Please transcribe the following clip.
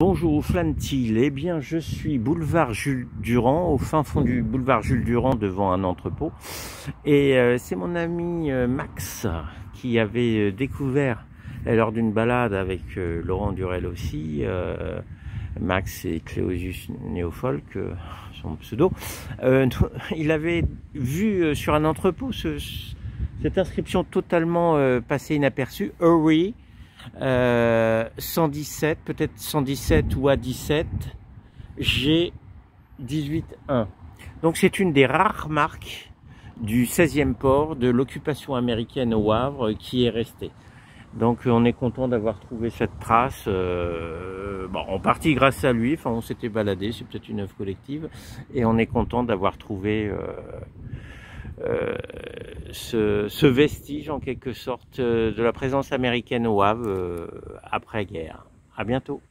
Bonjour, flâne-t-il? Eh bien, je suis boulevard Jules Durand, au fin fond du boulevard Jules Durand, devant un entrepôt. Et c'est mon ami Max qui avait découvert, lors d'une balade avec Laurent Durel aussi, Max et Cléosius Néofolk, son pseudo, il avait vu sur un entrepôt cette inscription totalement passée inaperçue, Hurry, 117, peut-être 117 ou A17, G 18-1. Donc c'est une des rares marques du 16e port de l'occupation américaine au Havre qui est restée. Donc on est content d'avoir trouvé cette trace, en partie grâce à lui, enfin on s'était baladé, c'est peut-être une œuvre collective, et on est content d'avoir trouvé ce vestige en quelque sorte de la présence américaine au Havre après-guerre. À bientôt.